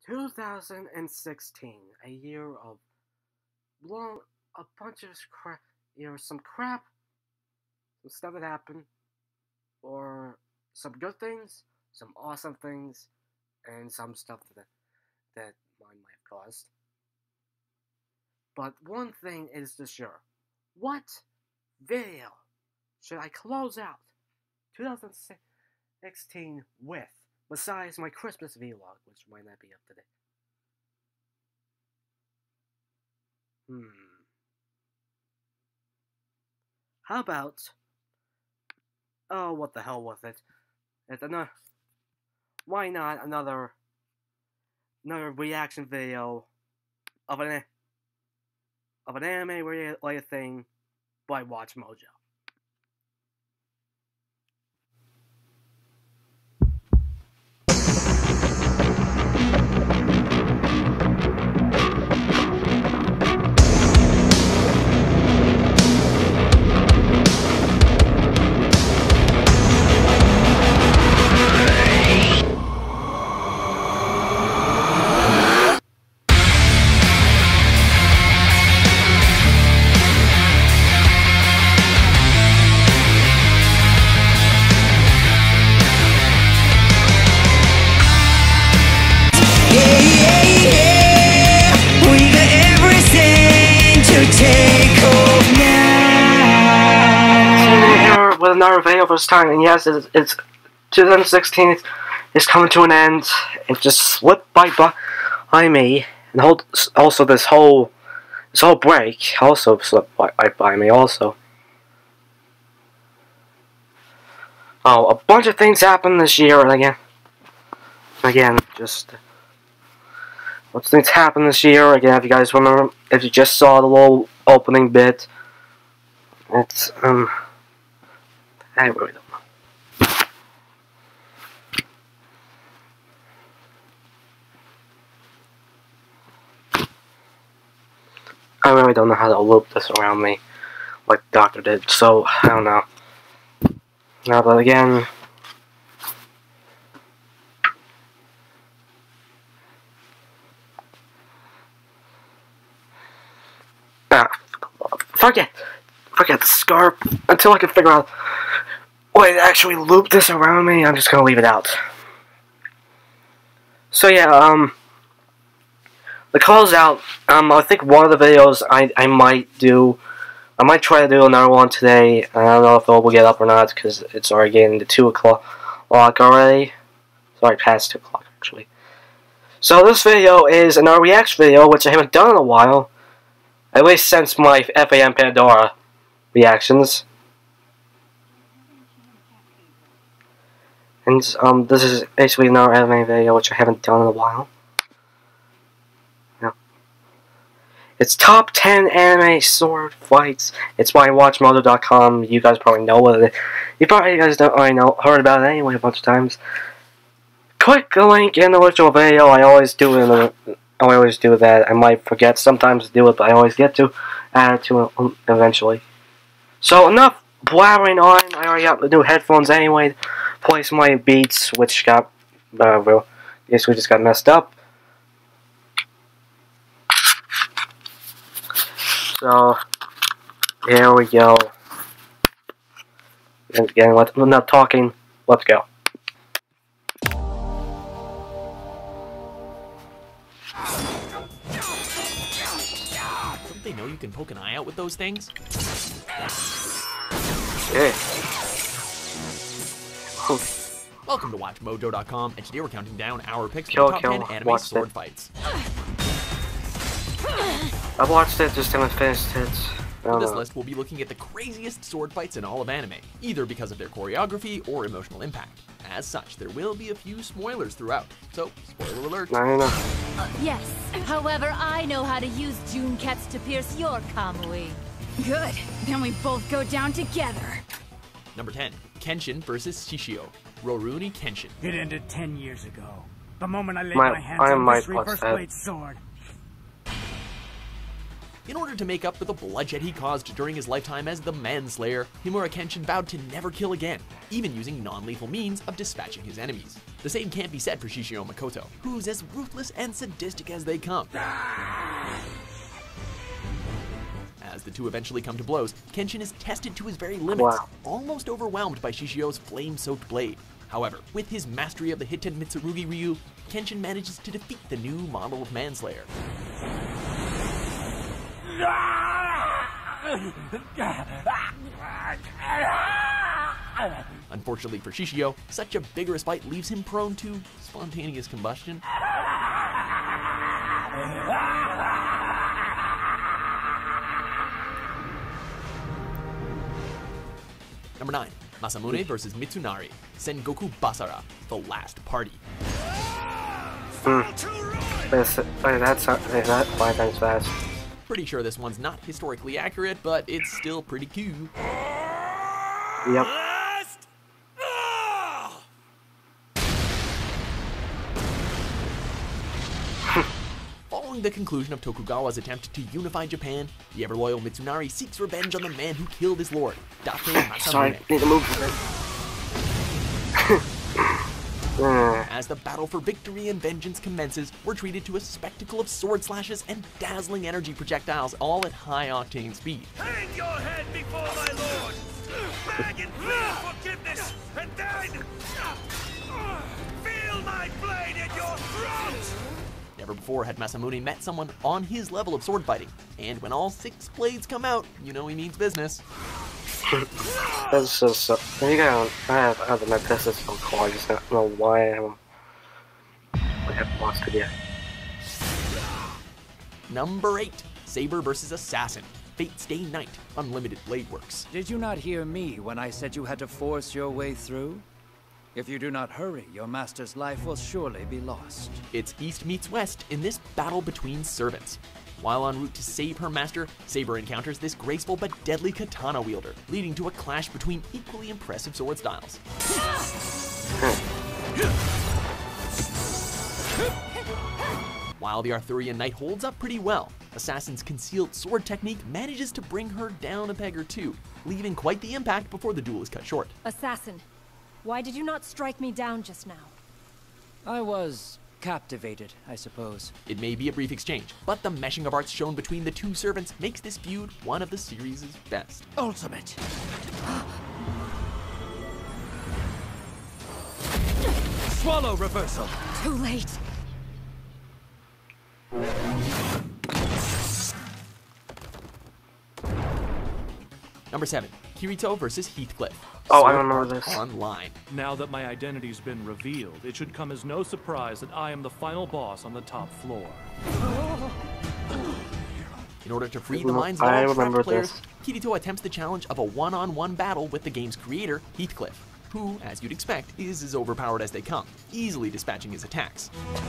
2016, a year of a bunch of crap, some crap, some stuff that happened, or some good things, some awesome things, and some stuff that mine might have caused. But one thing is for sure: what video should I close out 2016 with, besides my Christmas vlog, which might not be up to date? How about, oh, what the hell with it? Why not another reaction video of an anime related thing by Watch Mojo? With another video this time, and yes, it's 2016 is coming to an end. It just slipped by me, and also this whole break also slipped by me also. Oh, a bunch of things happened this year, and again, just what things happened this year. Again, if you guys remember, if you just saw the little opening bit, it's I really don't know. I really don't know how to loop this around me like the doctor did, so I don't know. No, but again, forget the scarf until I can figure out way to actually loop this around me. I'm just gonna leave it out. So yeah, the closeout. I think one of the videos I might try to do another one today. I don't know if it will get up or not because it's already getting to 2 o'clock already. It's already past 2 o'clock actually. So this video is another reaction video, which I haven't done in a while, at least since my FAM Pandora reactions. And this is basically another anime video which I haven't done in a while. Yeah. It's top 10 anime sword fights. It's by WatchMojo.com. You guys probably know what it is. You guys don't already heard about it anyway a bunch of times. Click the link in the original video. I always do that. I might forget sometimes to do it, but I always get to add it to it eventually. So enough blabbering on. I already got the new headphones anyway. Play some of my beats, which got guess we just got messed up. So here we go. And again, enough talking. Let's go. Don't they know you can poke an eye out with those things? Okay. Welcome to WatchMojo.com, and today we're counting down our picks for the top 10 anime sword fights. I've watched it, just haven't finished it. For this list, we'll be looking at the craziest sword fights in all of anime, either because of their choreography or emotional impact. As such, there will be a few spoilers throughout, so spoiler alert. Yes, however, I know how to use Junketsu to pierce your Kamui. Good, then we both go down together. Number 10, Kenshin vs. Shishio, Rurouni Kenshin. It ended 10 years ago. The moment I laid my hands on this reverse blade sword. In order to make up for the bloodshed he caused during his lifetime as the Manslayer, Himura Kenshin vowed to never kill again, even using non-lethal means of dispatching his enemies. The same can't be said for Shishio Makoto, who's as ruthless and sadistic as they come. As the two eventually come to blows, Kenshin is tested to his very limits, almost overwhelmed by Shishio's flame-soaked blade. However, with his mastery of the Hitten Mitsurugi Ryu, Kenshin manages to defeat the new model of Manslayer. Unfortunately for Shishio, such a vigorous fight leaves him prone to spontaneous combustion. Number 9. Masamune vs. Mitsunari, Sengoku Basara, The Last Party. That's 5 times fast. Pretty sure this one's not historically accurate, but it's still pretty cool. Yep. Following the conclusion of Tokugawa's attempt to unify Japan, the ever-loyal Mitsunari seeks revenge on the man who killed his lord, Date Masamune. Sorry, need to move. As the battle for victory and vengeance commences, we're treated to a spectacle of sword slashes and dazzling energy projectiles, all at high-octane speed. Hang your head before my lord! Beg and plead forgiveness, and then feel my blade in your throat! Never before had Masamune met someone on his level of sword fighting, and when all 6 blades come out, you know he means business. That's just you got. I have my pistols so cool. I just don't know why I haven't lost it yet. Number 8. Saber vs. Assassin, Fate's Day Night, Unlimited Blade Works. Did you not hear me when I said you had to force your way through? If you do not hurry, your master's life will surely be lost. It's East meets West in this battle between servants. While en route to save her master, Saber encounters this graceful but deadly katana wielder, leading to a clash between equally impressive sword styles. While the Arthurian knight holds up pretty well, Assassin's concealed sword technique manages to bring her down a peg or two, leaving quite the impact before the duel is cut short. Assassin, why did you not strike me down just now? I was captivated, I suppose. It may be a brief exchange, but the meshing of arts shown between the two servants makes this feud one of the series' best. Ultimate! Swallow reversal! Too late. Number 7. Kirito vs. Heathcliff. Oh, I remember this. Online. Now that my identity's been revealed, it should come as no surprise that I am the final boss on the top floor. In order to free the minds of all trapped players, Kirito attempts the challenge of a one-on-one battle with the game's creator, Heathcliff, who, as you'd expect, is as overpowered as they come, easily dispatching his attacks.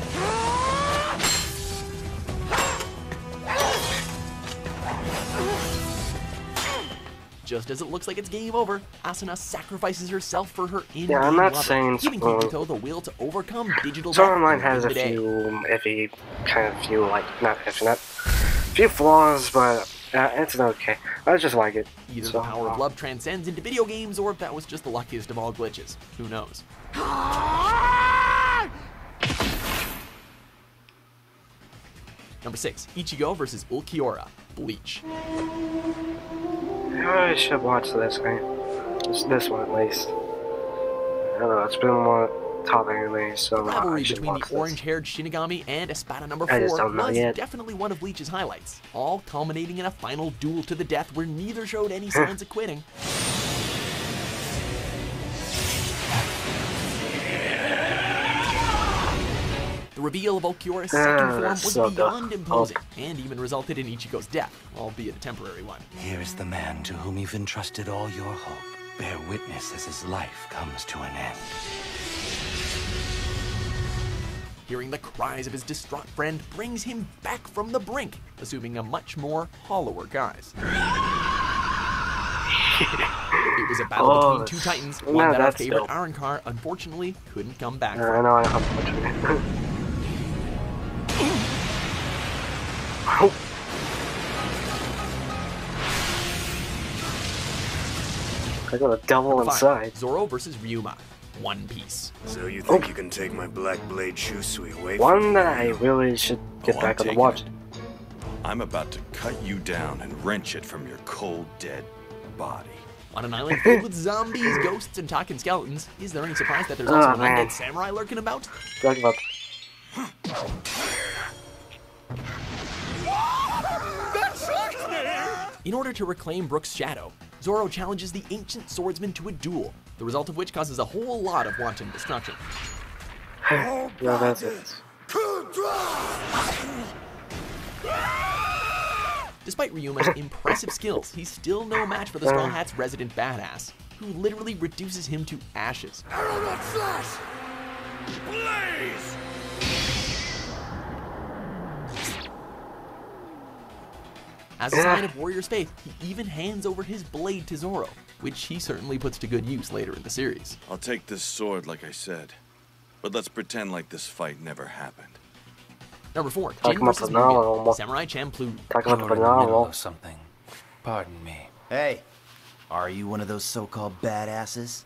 Just as it looks like it's game over, Asuna sacrifices herself for her in-game I'm not lover, saying giving Kirito the will to overcome digital Sword death Online and has win a the day. few few flaws, but it's okay. I just like it. Either So, the power of love transcends into video games, or that was just the luckiest of all glitches. Who knows? Number 6. Ichigo vs. Ulquiorra, Bleach. I should watch this game. This one at least. I don't know, it's been more top anime, so I Rivalry should between watch the orange-haired Shinigami and Espada number I just 4 don't know was yet. definitely one of Bleach's highlights, all culminating in a final duel to the death where neither showed any signs of quitting. The reveal of Ulquiorra's second form was so beyond dumb. imposing, and even resulted in Ichigo's death, albeit a temporary one. Here is the man to whom you've entrusted all your hope. Bear witness as his life comes to an end. Hearing the cries of his distraught friend brings him back from the brink, assuming a much more hollower guise. It was a battle between two titans, one that our that's favorite dope. Arrancar unfortunately couldn't come back I from. know I'm watching it. Oh. I got a devil Number 5, inside. Zoro versus Ryuma. One Piece. So you think you can take my Black Blade Shusui away from One me? that I really should get back on the watch. I'm about to cut you down and wrench it from your cold, dead body. On an island filled with zombies, ghosts, and talking skeletons, is there any surprise that there's also an man. undead samurai lurking about? Talk about In order to reclaim Brook's shadow, Zoro challenges the ancient swordsman to a duel, the result of which causes a whole lot of wanton destruction. yeah, that's it. Despite Ryuma's impressive skills, he's still no match for the Straw Hat's resident badass, who literally reduces him to ashes. Arrow Flash! Blaze! As a sign of warrior's faith, he even hands over his blade to Zoro, which he certainly puts to good use later in the series. I'll take this sword like I said, but let's pretend like this fight never happened. Number 4, Talk Jin about versus phenomenal. Mugen, Samurai Champloo. Talk You're about in the the middle phenomenal. of something. Pardon me. Hey, are you one of those so-called badasses?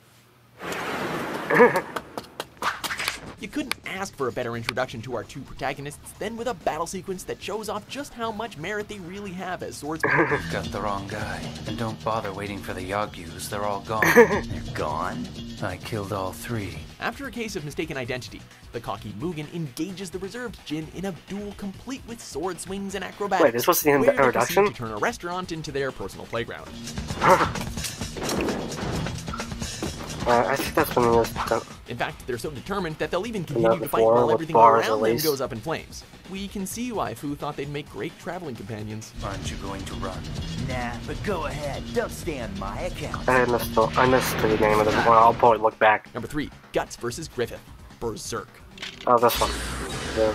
You couldn't ask for a better introduction to our two protagonists than with a battle sequence that shows off just how much merit they really have as swordsmen. You've got the wrong guy. And don't bother waiting for the Yagyus, they're all gone. They're gone? I killed all 3. After a case of mistaken identity, the cocky Mugen engages the reserved Jin in a duel complete with sword swings and acrobatics. Wait, this was the where they introduction? proceed to turn a restaurant into their personal playground. I think that's when it was done. In fact, they're so determined that they'll even continue to fight before, while with everything bars around at them least. goes up in flames. We can see why Fu thought they'd make great traveling companions. Aren't you going to run? Nah, but go ahead. Don't stay on my account. I missed the name of the one. I'll probably look back. Number 3, Guts versus Griffith. Berserk. Oh, this one. Yeah.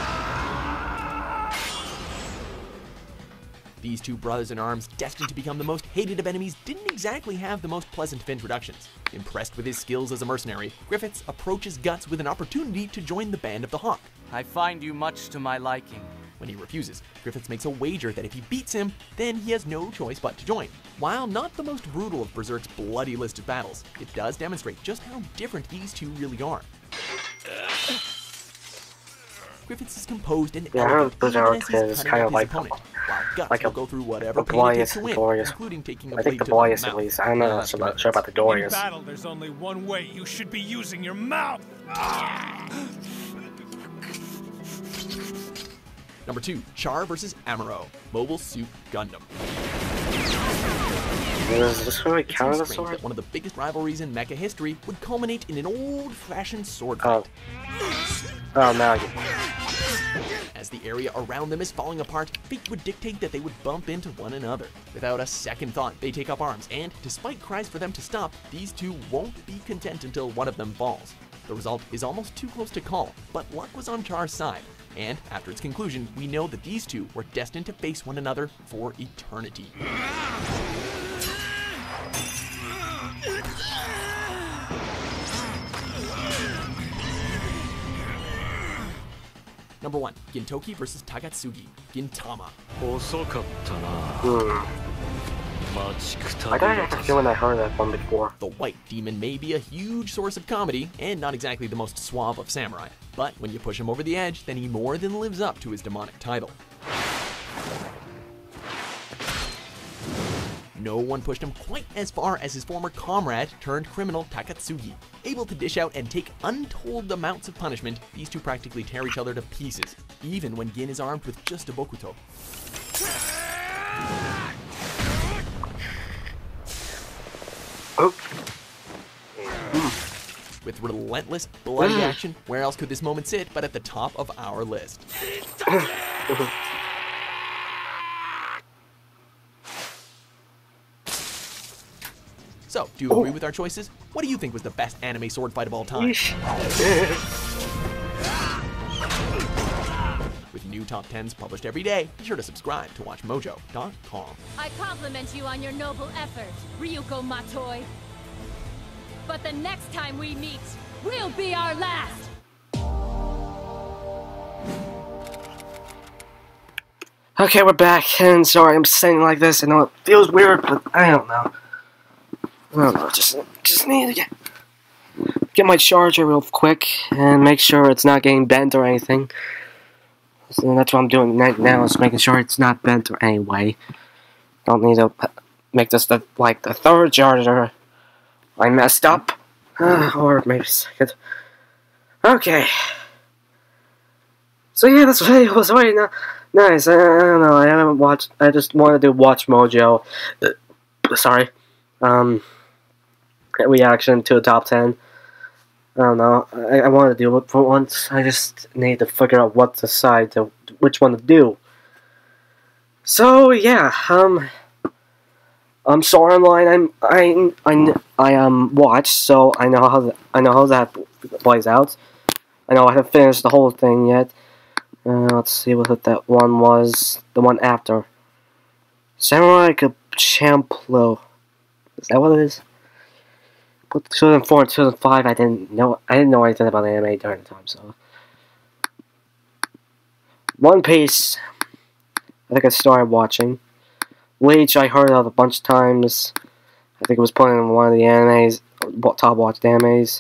These two brothers in arms, destined to become the most hated of enemies, didn't exactly have the most pleasant of introductions. Impressed with his skills as a mercenary, Griffiths approaches Guts with an opportunity to join the Band of the Hawk. I find you much to my liking. When he refuses, Griffiths makes a wager that if he beats him, then he has no choice but to join. While not the most brutal of Berserk's bloody list of battles, it does demonstrate just how different these two really are. Griffiths is composed and Yeah, I heard elegant, Berserk even as he's is cutting kind up of his like opponent, while Guts like will a- go through whatever the pain it takes Goliath to and win, Glorious. including taking a I blade think the to Goliath mouth. at least. I don't know sure about the In Glorious. battle, there's only one way. You should be using your mouth. Number 2, Char versus Amuro, Mobile Suit Gundam. Does this really It count seems as a strange sword? that one of the biggest rivalries in mecha history would culminate in an old-fashioned sword Oh. fight. Oh, now I get As the area around them is falling apart, fate would dictate that they would bump into one another. Without a second thought, they take up arms, and despite cries for them to stop, these two won't be content until one of them falls. The result is almost too close to call, but luck was on Char's side. And after its conclusion, we know that these two were destined to face one another for eternity. Number 1, Gintoki versus Tagatsugi, Gintama. I got a feeling I heard that one before. The White Demon may be a huge source of comedy, and not exactly the most suave of samurai, but when you push him over the edge, then he more than lives up to his demonic title. No one pushed him quite as far as his former comrade turned criminal Takatsugi. Able to dish out and take untold amounts of punishment, these two practically tear each other to pieces, even when Gin is armed with just a Bokuto. Oh. With relentless, bloody action, where else could this moment sit but at the top of our list? So, do you agree with our choices? What do you think was the best anime sword fight of all time? With new top 10s published every day, be sure to subscribe to WatchMojo.com. I compliment you on your noble effort, Ryuko Matoi. But the next time we meet will be our last! Okay, we're back, and sorry I'm saying like this. I know it feels weird, but I don't know. I don't know, just need to get my charger real quick and make sure it's not getting bent or anything. So that's what I'm doing right now, is making sure it's not bent or any way. Don't need to make this the third charger I messed up. Or maybe second. Okay. So yeah, this video was really nice. I don't know, I haven't watched, I just wanted to watch Mojo. Sorry. Reaction to a top 10. I don't know. I want to do it for once. I just need to figure out what to decide to which one to do. So yeah, Sword Online. I watched, so I know how that plays out. I know I haven't finished the whole thing yet. Let's see what that one was. The one after Samurai Champloo. Is that what it is? 2004 and 2005, I didn't know anything about anime during the time, so. One Piece, I think I started watching. Bleach, I heard of a bunch of times. I think it was put in one of the animes, top watched animes.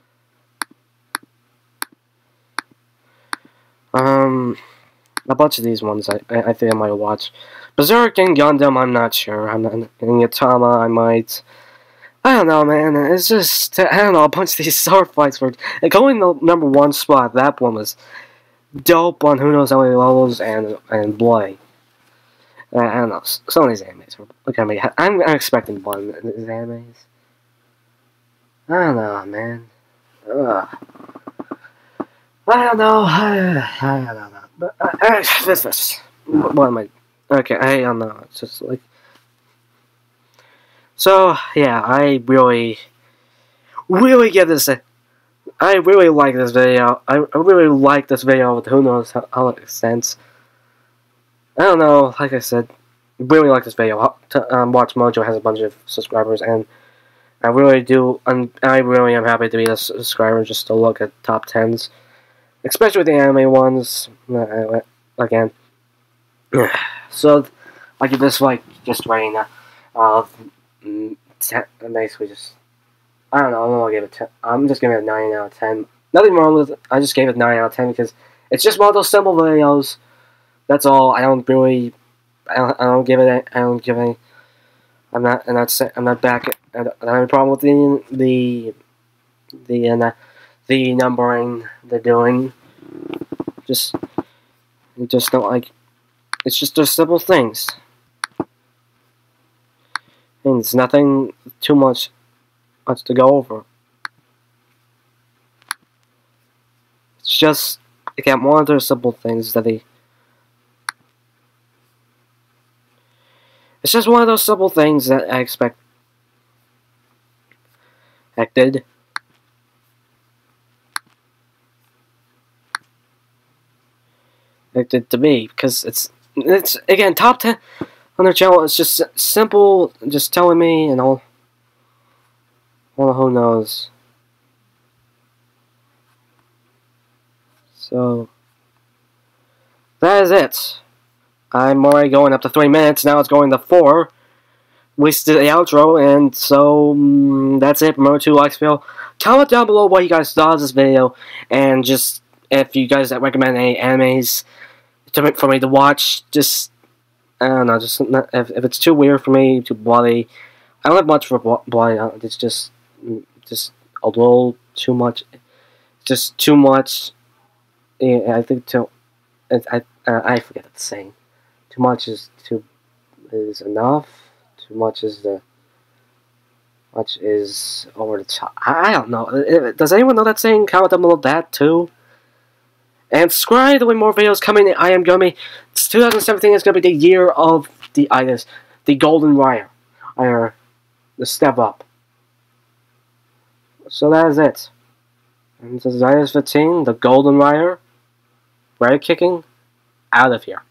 A bunch of these ones I think I might watch. Berserk and Gundam, I'm not sure. In Yatama, I might. I don't know, man. It's just, I don't know, a bunch of these sword fights were going the #1 spot. That one was dope on who knows how many levels and bloody. I don't know. Some of these animes were looking at me. I'm expecting one in these animes. I don't know, man. I don't know. I don't know. But this. What am I? Okay, I don't know. It's just like. So yeah, I really give this I really like this video. I really like this video with who knows how it extends. I don't know, like I said, really like this video. Watch Mojo has a bunch of subscribers, and I really do, I really am happy to be a subscriber just to look at top 10s. Especially with the anime ones, again. So, I give this, just rating, basically just, I don't know, I'm gonna give it 10. I'm just giving it a 9 out of 10. Nothing wrong with it, I just gave it 9 out of 10 because it's just one of those simple videos. That's all. I don't give any, I'm not back, I don't have a problem with the numbering they're doing. Just don't like, it's just those simple things. And it's nothing too much to go over. It's just, again, one of those simple things that it's just one of those simple things that I expected to be, because it's again, top 10 on their channel. It's just simple, just telling me and all. Well, who knows? So that is it. I'm already going up to 3 minutes. Now it's going to 4. We did the outro, and so that's it. Remember to like this video. Comment down below what you guys thought of this video, and just if you guys recommend any animes for me to watch. Just, I don't know, just not, if it's too weird for me, too bloody. I don't have much for bloody. It's just a little too much. Just too much. Yeah, I think I forget the saying. Too much is enough. Too much is over the top. I don't know. Does anyone know that saying? Comment down below that too. And subscribe. There'll be more videos coming. I am Gummy. 2017 is going to be the year of the Golden Rire, or the Step Up. So that is it. And this is IS-15, the Golden Rire, Rare Kicking, out of here.